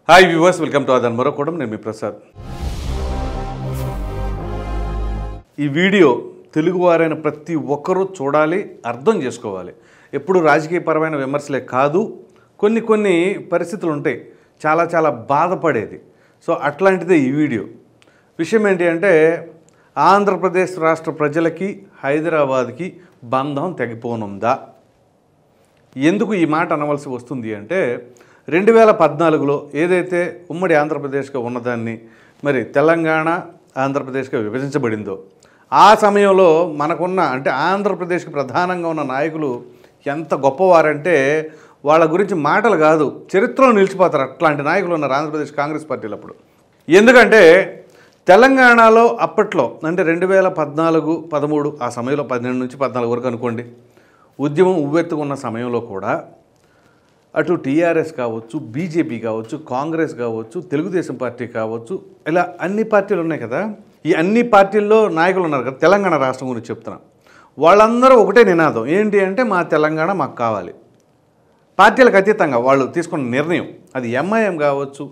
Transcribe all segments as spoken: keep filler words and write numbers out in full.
Hi viewers, welcome to అదన్ మరొకడం. నేను మీ ప్రసాద్. ఈ వీడియో తెలుగువారైన ప్రతి ఒక్కరూ చూడాలి, అర్థం చేసుకోవాలి. ఎప్పుడు రాజకీయపరమైన విమర్శలే కాదు, కొన్ని కొన్ని పరిస్థితులు ఉంటాయి చాలా చాలా బాధపడేది. సో అట్లాంటిదే ఈ వీడియో. విషయం ఏంటి అంటే, ఆంధ్రప్రదేశ్ రాష్ట్ర ప్రజలకి హైదరాబాద్కి బంధం తెగిపోనుందా? ఎందుకు ఈ మాట అనవలసి వస్తుంది అంటే, రెండు వేల పద్నాలుగులో ఏదైతే ఉమ్మడి ఆంధ్రప్రదేశ్గా ఉన్నదాన్ని మరి తెలంగాణ ఆంధ్రప్రదేశ్గా విభజించబడిందో, ఆ సమయంలో మనకున్న అంటే ఆంధ్రప్రదేశ్కి ప్రధానంగా ఉన్న నాయకులు ఎంత గొప్పవారంటే వాళ్ళ గురించి మాటలు కాదు, చరిత్రలో నిలిచిపోతారు. అట్లాంటి నాయకులు ఉన్నారు ఆంధ్రప్రదేశ్ కాంగ్రెస్ పార్టీలు అప్పుడు. ఎందుకంటే తెలంగాణలో అప్పట్లో అంటే రెండు వేల పద్నాలుగు పదమూడు ఆ సమయంలో పన్నెండు నుంచి పద్నాలుగు వరకు అనుకోండి, ఉద్యమం ఉవ్వెత్తుకున్న సమయంలో కూడా అటు టీఆర్ఎస్ కావచ్చు, బీజేపీ కావచ్చు, కాంగ్రెస్ కావచ్చు, తెలుగుదేశం పార్టీ కావచ్చు, ఇలా అన్ని పార్టీలు ఉన్నాయి కదా. ఈ అన్ని పార్టీల్లో నాయకులు ఉన్నారు కదా. తెలంగాణ రాష్ట్రం గురించి చెప్తున్నా. వాళ్ళందరూ ఒకటే నినాదం ఏంటి అంటే, మా తెలంగాణ మాకు కావాలి. పార్టీలకు అతీతంగా వాళ్ళు తీసుకున్న నిర్ణయం, అది ఎంఐఎం కావచ్చు,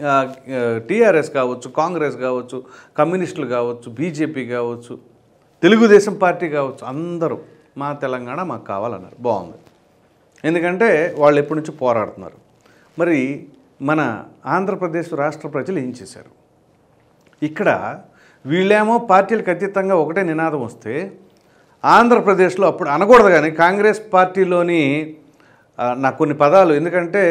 టీఆర్ఎస్ కావచ్చు, కాంగ్రెస్ కావచ్చు, కమ్యూనిస్టులు కావచ్చు, బీజేపీ కావచ్చు, తెలుగుదేశం పార్టీ కావచ్చు, అందరూ మా తెలంగాణ మాకు కావాలన్నారు. బాగుంది. ఎందుకంటే వాళ్ళు ఎప్పటి నుంచి పోరాడుతున్నారు. మరి మన ఆంధ్రప్రదేశ్ రాష్ట్ర ప్రజలు ఏం చేశారు? ఇక్కడ వీళ్ళేమో పార్టీలకు అతీతంగా ఒకటే నినాదం వస్తే, ఆంధ్రప్రదేశ్లో అప్పుడు అనకూడదు కానీ కాంగ్రెస్ పార్టీలోని నాకు కొన్ని పదాలు, ఎందుకంటే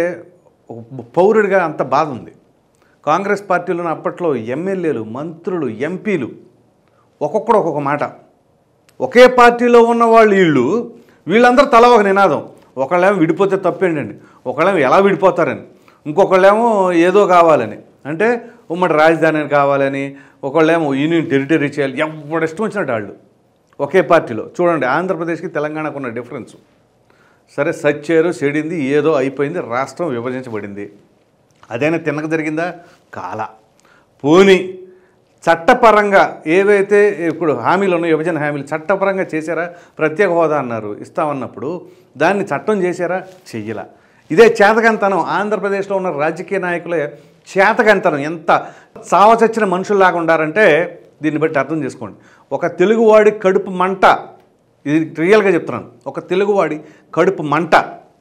పౌరుడిగా అంత బాధ ఉంది. కాంగ్రెస్ పార్టీలోని అప్పట్లో ఎమ్మెల్యేలు, మంత్రులు, ఎంపీలు ఒక్కొక్కడు ఒక్కొక్క మాట. ఒకే పార్టీలో ఉన్న వాళ్ళు వీళ్ళు వీళ్ళందరూ తల ఒక నినాదం. ఒకళ్ళేమో విడిపోతే తప్పేంటండి, ఒకళ్ళేమో ఎలా విడిపోతారని, ఇంకొకళ్ళేమో ఏదో కావాలని, అంటే ఉమ్మడి రాజధాని కావాలని, ఒకళ్ళేమో యూనియన్ టెరిటరీ చేయాలి. ఎవరు ఇష్టం వచ్చినట్టు వాళ్ళు ఒకే పార్టీలో. చూడండి ఆంధ్రప్రదేశ్కి తెలంగాణకు ఉన్న డిఫరెన్స్. సరే సచ్చారు, చెడింది, ఏదో అయిపోయింది, రాష్ట్రం విభజించబడింది. అదైనా తిన్నక జరిగిందా? కాల. పోనీ చట్టపరంగా ఏవైతే ఇప్పుడు హామీలు ఉన్నాయో, విభజన హామీలు చట్టపరంగా చేశారా? ప్రత్యేక హోదా అన్నారు, ఇస్తామన్నప్పుడు దాన్ని చట్టం చేశారా? చెయ్యలా. ఇదే చేతకంతనం. ఆంధ్రప్రదేశ్లో ఉన్న రాజకీయ నాయకులే చేతకంతనం. ఎంత చావచచ్చిన మనుషుల్లాగా ఉండారంటే దీన్ని బట్టి అర్థం చేసుకోండి. ఒక తెలుగువాడి కడుపు మంట, ఇది రియల్గా చెప్తున్నాను, ఒక తెలుగువాడి కడుపు మంట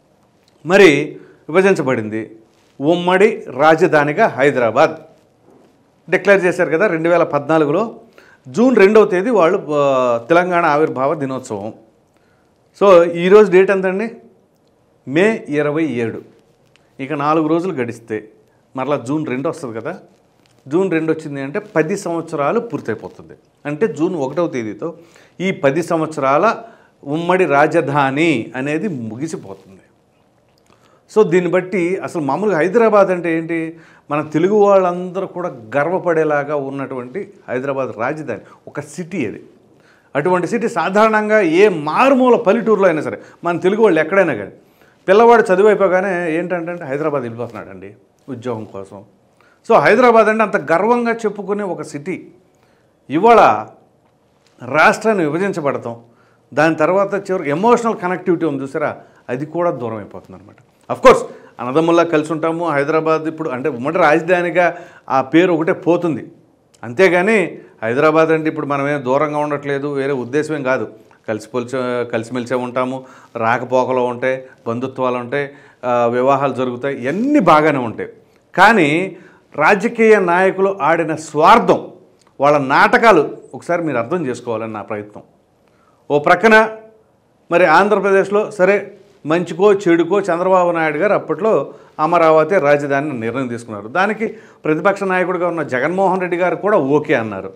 మరి విభజించబడింది. ఉమ్మడి రాజధానిగా హైదరాబాద్ డిక్లేర్ చేశారు కదా రెండు వేల పద్నాలుగులో. జూన్ రెండవ తేదీ వాళ్ళు తెలంగాణ ఆవిర్భావ దినోత్సవం. సో ఈరోజు డేట్ ఎంతండి? మే ఇరవై ఏడు. ఇక నాలుగు రోజులు గడిస్తే మరలా జూన్ రెండు వస్తుంది కదా. జూన్ రెండు వచ్చింది అంటే పది సంవత్సరాలు పూర్తయిపోతుంది. అంటే జూన్ ఒకటవ తేదీతో ఈ పది సంవత్సరాల ఉమ్మడి రాజధాని అనేది ముగిసిపోతుంది. సో దీన్ని బట్టి అసలు మామూలుగా హైదరాబాద్ అంటే ఏంటి, మన తెలుగు వాళ్ళందరూ కూడా గర్వపడేలాగా ఉన్నటువంటి హైదరాబాద్ రాజధాని, ఒక సిటీ అది. అటువంటి సిటీ సాధారణంగా ఏ మారుమూల పల్లెటూరులో అయినా సరే, మన తెలుగు వాళ్ళు ఎక్కడైనా కానీ పిల్లవాడు చదువు అయిపోగానే ఏంటంటే హైదరాబాద్ వెళ్ళిపోతున్నాడు అండి ఉద్యోగం కోసం. సో హైదరాబాద్ అంటే అంత గర్వంగా చెప్పుకునే ఒక సిటీ ఇవాళ రాష్ట్రాన్ని విభజించబడతాం, దాని తర్వాత చివరికి ఎమోషనల్ కనెక్టివిటీ ఉంది చూసారా, అది కూడా దూరం అయిపోతుంది అనమాట. అఫ్కోర్స్ అన్నదమ్ముల్లా కలిసి ఉంటాము. హైదరాబాద్ ఇప్పుడు అంటే ఉమ్మడి రాజధానిగా ఆ పేరు ఒకటే పోతుంది, అంతేగాని హైదరాబాద్ అంటే ఇప్పుడు మనమేం దూరంగా ఉండట్లేదు, వేరే ఉద్దేశమేం కాదు. కలిసిపోల్చి కలిసిమెలిసే ఉంటాము, రాకపోకలు ఉంటాయి, బంధుత్వాలు ఉంటాయి, వివాహాలు జరుగుతాయి, ఇవన్నీ బాగానే ఉంటాయి. కానీ రాజకీయ నాయకులు ఆడిన స్వార్థం, వాళ్ళ నాటకాలు ఒకసారి మీరు అర్థం చేసుకోవాలని నా ప్రయత్నం. ఓ ప్రక్కన మరి ఆంధ్రప్రదేశ్లో సరే మంచికో చెడుకో చంద్రబాబు నాయుడు గారు అప్పట్లో అమరావతి రాజధాని నిర్ణయం తీసుకున్నారు. దానికి ప్రతిపక్ష నాయకుడిగా ఉన్న జగన్మోహన్ రెడ్డి గారు కూడా ఓకే అన్నారు.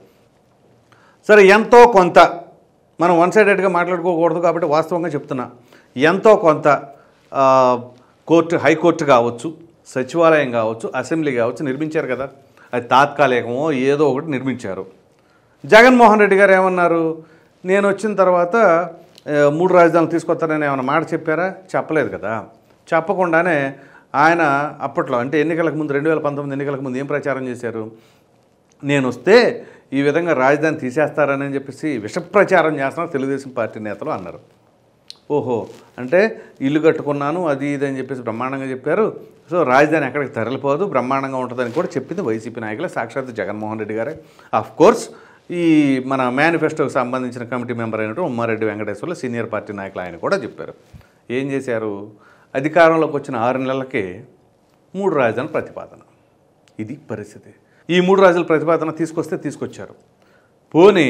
సరే ఎంతో కొంత మనం వన్ సైడెడ్గా మాట్లాడుకోకూడదు కాబట్టి వాస్తవంగా చెప్తున్నా, ఎంతో కొంత కోర్టు, హైకోర్టు కావచ్చు, సచివాలయం కావచ్చు, అసెంబ్లీ కావచ్చు నిర్మించారు కదా. అది తాత్కాలికమో ఏదో ఒకటి నిర్మించారు. జగన్మోహన్ రెడ్డి గారు ఏమన్నారు, నేను వచ్చిన తర్వాత మూడు రాజధానులు తీసుకొస్తానని ఏమైనా మాట చెప్పారా? చెప్పలేదు కదా. చెప్పకుండానే ఆయన అప్పట్లో అంటే ఎన్నికలకు ముందు రెండు వేల పంతొమ్మిది ఎన్నికలకు ముందు ఏం ప్రచారం చేశారు, నేను వస్తే ఈ విధంగా రాజధాని తీసేస్తారని చెప్పేసి విష ప్రచారం చేస్తున్నారు తెలుగుదేశం పార్టీ నేతలు అన్నారు. ఓహో అంటే ఇల్లు కట్టుకున్నాను అది ఇది అని చెప్పేసి బ్రహ్మాండంగా చెప్పారు. సో రాజధాని ఎక్కడికి తరలిపోదు, బ్రహ్మాండంగా ఉంటుందని కూడా చెప్పింది వైసీపీ నాయకులు, సాక్షాత్ జగన్మోహన్ రెడ్డి గారే. ఆఫ్ కోర్స్ ఈ మన మేనిఫెస్టోకి సంబంధించిన కమిటీ మెంబర్ అయినట్టు ఉమ్మారెడ్డి వెంకటేశ్వర్లు సీనియర్ పార్టీ నాయకులు ఆయన కూడా చెప్పారు. ఏం చేశారు, అధికారంలోకి వచ్చిన ఆరు నెలలకే మూడు రాజధానుల ప్రతిపాదన. ఇది పరిస్థితి. ఈ మూడు రాజుల ప్రతిపాదన తీసుకొస్తే తీసుకొచ్చారు. పోనీ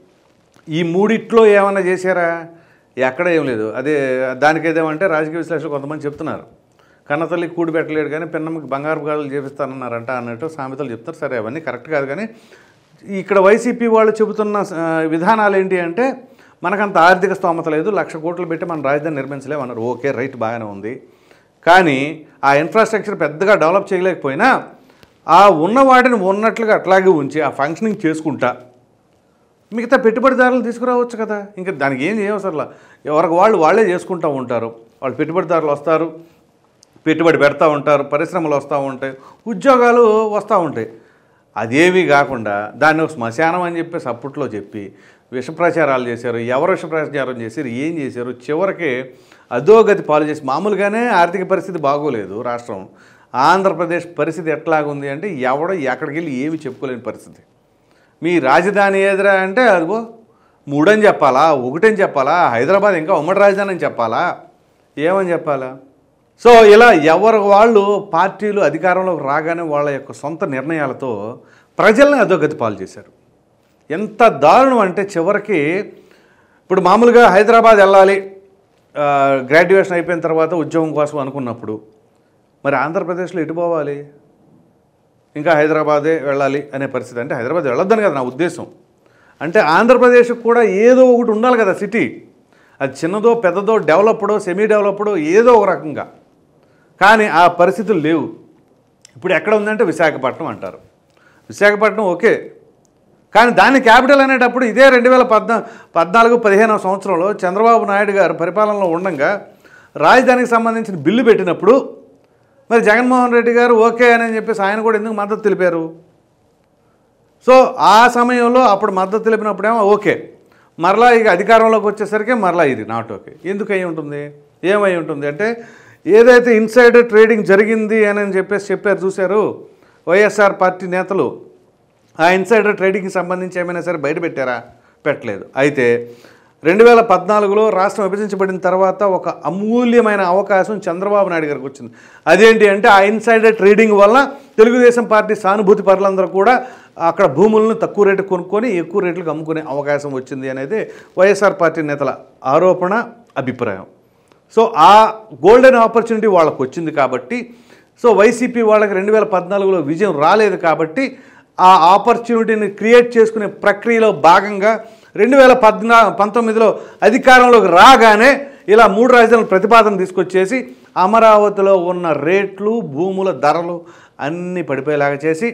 ఈ మూడిట్లో ఏమన్నా చేశారా? ఎక్కడ ఏం లేదు. అదే దానికి ఏదేమంటే రాజకీయ విశ్లేషకులు కొంతమంది చెప్తున్నారు, కన్నతల్లి కూడి పెట్టలేడు కానీ పిన్నమ్మకి బంగారు గాలు చేపిస్తానన్నారంట అన్నట్టు సామెతలు చెప్తారు. సరే అవన్నీ కరెక్ట్ కాదు, కానీ ఇక్కడ వైసీపీ వాళ్ళు చెబుతున్న విధానాలు ఏంటి అంటే మనకంత ఆర్థిక స్తోమత లేదు, లక్ష కోట్లు పెట్టి మనం రాజధాని నిర్మించలేమన్నారు. ఓకే రైట్, బాగానే ఉంది. కానీ ఆ ఇన్ఫ్రాస్ట్రక్చర్ పెద్దగా డెవలప్ చేయలేకపోయినా ఆ ఉన్న వాటిని ఉన్నట్లుగా అట్లాగే ఉంచి ఆ ఫంక్షనింగ్ చేసుకుంటా మిగతా పెట్టుబడిదారులు తీసుకురావచ్చు కదా. ఇంకా దానికి ఏం చేయవసరలా, ఎవరికి వాళ్ళు వాళ్ళే చేసుకుంటూ ఉంటారు. వాళ్ళు పెట్టుబడిదారులు వస్తారు, పెట్టుబడి పెడతా ఉంటారు, పరిశ్రమలు వస్తూ ఉంటాయి, ఉద్యోగాలు వస్తూ ఉంటాయి. అదేమీ కాకుండా దాన్ని ఒక శ్మశానం అని చెప్పేసి అప్పట్లో చెప్పి విష ప్రచారాలు చేశారు. ఎవరు విష ప్రచారం చేశారు, ఏం చేశారు, చివరికి అధోగతి పాలు చేసి మామూలుగానే ఆర్థిక పరిస్థితి బాగోలేదు రాష్ట్రం. ఆంధ్రప్రదేశ్ పరిస్థితి ఎట్లాగుంది అంటే ఎవడో ఎక్కడికి వెళ్ళి ఏమి చెప్పుకోలేని పరిస్థితి. మీ రాజధాని ఏదిరా అంటే అదిగో మూడని చెప్పాలా, ఒకటని చెప్పాలా, హైదరాబాద్ ఇంకా ఉమ్మడి రాజధాని అని చెప్పాలా, ఏమని చెప్పాలా? సో ఇలా ఎవరు వాళ్ళు పార్టీలు అధికారంలోకి రాగానే వాళ్ళ యొక్క సొంత నిర్ణయాలతో ప్రజల్ని అధోగతి పాలు చేశారు. ఎంత దారుణం అంటే చివరికి ఇప్పుడు మామూలుగా హైదరాబాద్ వెళ్ళాలి గ్రాడ్యుయేషన్ అయిపోయిన తర్వాత ఉద్యోగం కోసం అనుకున్నప్పుడు మరి ఆంధ్రప్రదేశ్లో ఎటు పోవాలి, ఇంకా హైదరాబాదే వెళ్ళాలి అనే పరిస్థితి. అంటే హైదరాబాద్ వెళ్ళొద్దని కదా నా ఉద్దేశం. అంటే ఆంధ్రప్రదేశ్కి కూడా ఏదో ఒకటి ఉండాలి కదా సిటీ, అది చిన్నదో పెద్దదో డెవలప్డో సెమీ డెవలప్డో ఏదో ఒక రకంగా. కానీ ఆ పరిస్థితులు లేవు. ఇప్పుడు ఎక్కడ ఉందంటే విశాఖపట్నం అంటారు. విశాఖపట్నం ఓకే, కానీ దాని క్యాపిటల్ అనేటప్పుడు ఇదే రెండు వేల పద్నా పద్నాలుగు పదిహేనవ సంవత్సరంలో చంద్రబాబు నాయుడు గారు పరిపాలనలో ఉండగా రాజధానికి సంబంధించిన బిల్లు పెట్టినప్పుడు మరి జగన్మోహన్ రెడ్డి గారు ఓకే అని చెప్పేసి ఆయన కూడా ఎందుకు మద్దతు తెలిపారు? సో ఆ సమయంలో అప్పుడు మద్దతు తెలిపినప్పుడేమో ఓకే, మరలా ఇక అధికారంలోకి వచ్చేసరికి మరలా ఇది నాట్ ఓకే. ఎందుకు అయి ఉంటుంది, ఏమై ఉంటుంది అంటే ఏదైతే ఇన్సైడర్ ట్రేడింగ్ జరిగింది అని చెప్పేసి చెప్పారు చూశారు వైఎస్ఆర్ పార్టీ నేతలు, ఆ ఇన్సైడర్ ట్రేడింగ్కి సంబంధించి ఏమైనా సరే బయట పెట్టారా? పెట్టలేదు. అయితే రెండు వేల పద్నాలుగులో రాష్ట్రం విభజించబడిన తర్వాత ఒక అమూల్యమైన అవకాశం చంద్రబాబు నాయుడు గారికి వచ్చింది. అదేంటి అంటే ఆ ఇన్సైడర్ ట్రేడింగ్ వల్ల తెలుగుదేశం పార్టీ సానుభూతి పరులందరూ కూడా అక్కడ భూములను తక్కువ రేటు కొనుక్కొని ఎక్కువ రేట్లకు అమ్ముకునే అవకాశం వచ్చింది అనేది వైఎస్ఆర్ పార్టీ నేతల ఆరోపణ, అభిప్రాయం. సో ఆ గోల్డెన్ ఆపర్చునిటీ వాళ్ళకు వచ్చింది కాబట్టి, సో వైసీపీ వాళ్ళకి రెండు వేల పద్నాలుగులో విజయం రాలేదు కాబట్టి ఆ ఆపర్చునిటీని క్రియేట్ చేసుకునే ప్రక్రియలో భాగంగా రెండు వేల పద్నా పంతొమ్మిదిలో అధికారంలోకి రాగానే ఇలా మూడు రాజధానుల ప్రతిపాదన తీసుకొచ్చేసి అమరావతిలో ఉన్న రేట్లు, భూముల ధరలు అన్నీ పడిపోయేలాగా చేసి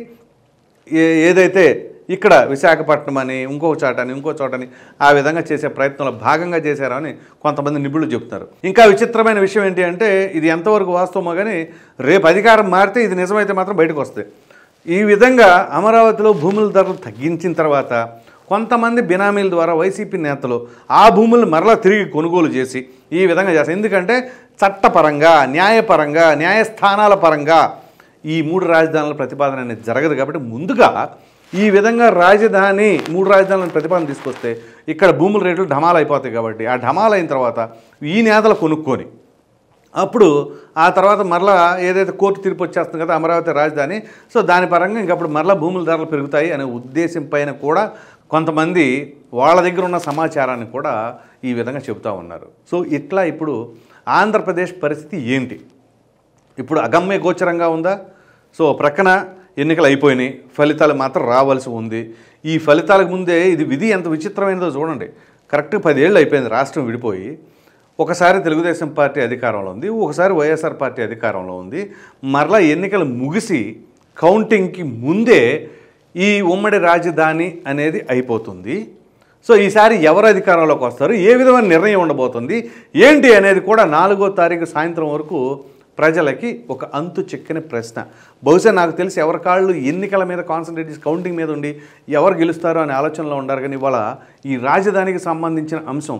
ఏదైతే ఇక్కడ విశాఖపట్నం అని ఇంకో చోటని ఇంకో చోటని ఆ విధంగా చేసే ప్రయత్నంలో భాగంగా చేశారు అని కొంతమంది నిపుణులు చెప్తున్నారు. ఇంకా విచిత్రమైన విషయం ఏంటి అంటే ఇది ఎంతవరకు వాస్తవమో కానీ రేపు అధికారం మారితే ఇది నిజమైతే మాత్రం బయటకు వస్తాయి. ఈ విధంగా అమరావతిలో భూముల ధరలు తగ్గించిన తర్వాత కొంతమంది బినామీల ద్వారా వైసీపీ నేతలు ఆ భూములను మరలా తిరిగి కొనుగోలు చేసి ఈ విధంగా చేస్తారు. ఎందుకంటే చట్టపరంగా, న్యాయపరంగా, న్యాయస్థానాల పరంగా ఈ మూడు రాజధానుల ప్రతిపాదన అనేది జరగదు కాబట్టి ముందుగా ఈ విధంగా రాజధాని మూడు రాజధానులను ప్రతిపాదన తీసుకొస్తే ఇక్కడ భూముల రేట్లు ఢమాలు అయిపోతాయి. కాబట్టి ఆ ఢమాలు అయిన తర్వాత ఈ నేతలు కొనుక్కొని అప్పుడు ఆ తర్వాత మరలా ఏదైతే కోర్టు తీర్పు వచ్చేస్తుంది కదా అమరావతి రాజధాని, సో దాని పరంగా ఇంకప్పుడు మరలా భూముల ధరలు పెరుగుతాయి అనే ఉద్దేశం పైన కూడా కొంతమంది వాళ్ళ దగ్గర ఉన్న సమాచారాన్ని కూడా ఈ విధంగా చెబుతూ ఉన్నారు. సో ఇట్లా ఇప్పుడు ఆంధ్రప్రదేశ్ పరిస్థితి ఏంటి? ఇప్పుడు అగమ్య గోచరంగా ఉందా? సో ప్రక్కన ఎన్నికలు అయిపోయినాయి, ఫలితాలు మాత్రం రావాల్సి ఉంది. ఈ ఫలితాలకు ముందే ఇది విధి ఎంత విచిత్రమైనదో చూడండి. కరెక్ట్గా పదేళ్ళు అయిపోయింది రాష్ట్రం విడిపోయి. ఒకసారి తెలుగుదేశం పార్టీ అధికారంలో ఉంది, ఒకసారి వైఎస్ఆర్ పార్టీ అధికారంలో ఉంది. మరలా ఎన్నికలు ముగిసి కౌంటింగ్కి ముందే ఈ ఉమ్మడి రాజధాని అనేది అయిపోతుంది. సో ఈసారి ఎవరు అధికారంలోకి వస్తారు, ఏ విధమైన నిర్ణయం ఉండబోతుంది ఏంటి అనేది కూడా నాలుగో తారీఖు సాయంత్రం వరకు ప్రజలకి ఒక అంతు చిక్కని ప్రశ్న. బహుశా నాకు తెలిసి ఎవరి కాళ్ళు ఎన్నికల మీద కాన్సన్ట్రేట్ చేసి కౌంటింగ్ మీద ఉండి ఎవరు గెలుస్తారో అనే ఆలోచనలో ఉండారు. కానీ ఇవాళ ఈ రాజధానికి సంబంధించిన అంశం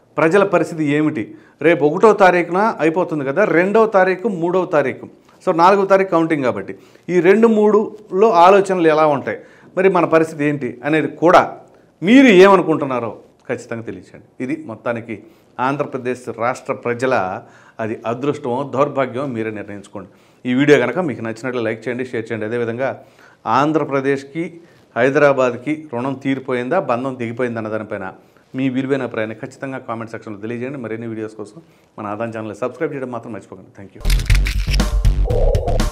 ప్రజల పరిస్థితి ఏమిటి? రేపు ఒకటో తారీఖున అయిపోతుంది కదా, రెండవ తారీఖు మూడవ తారీఖు, సో నాలుగవ తారీఖు కౌంటింగ్ కాబట్టి ఈ రెండు మూడులో ఆలోచనలు ఎలా ఉంటాయి, మరి మన పరిస్థితి ఏంటి అనేది కూడా మీరు ఏమనుకుంటున్నారో ఖచ్చితంగా తెలియచేయండి. ఇది మొత్తానికి ఆంధ్రప్రదేశ్ రాష్ట్ర ప్రజల అది అదృష్టమో దౌర్భాగ్యమో మీరే నిర్ణయించుకోండి. ఈ వీడియో కనుక మీకు నచ్చినట్లు లైక్ చేయండి, షేర్ చేయండి. అదేవిధంగా ఆంధ్రప్రదేశ్కి హైదరాబాద్కి రుణం తీరిపోయిందా, బంధం దిగిపోయిందా అన్న దానిపైన మీ విలువైన అభిప్రాయాన్ని ఖచ్చితంగా కామెంట్ సెక్షన్లో తెలియజేయండి. మరిన్ని వీడియోస్ కోసం మన ఆదాన్ ఛానల్ సబ్స్క్రైబ్ చేయడం మాత్రం మర్చిపోకండి. Thank you.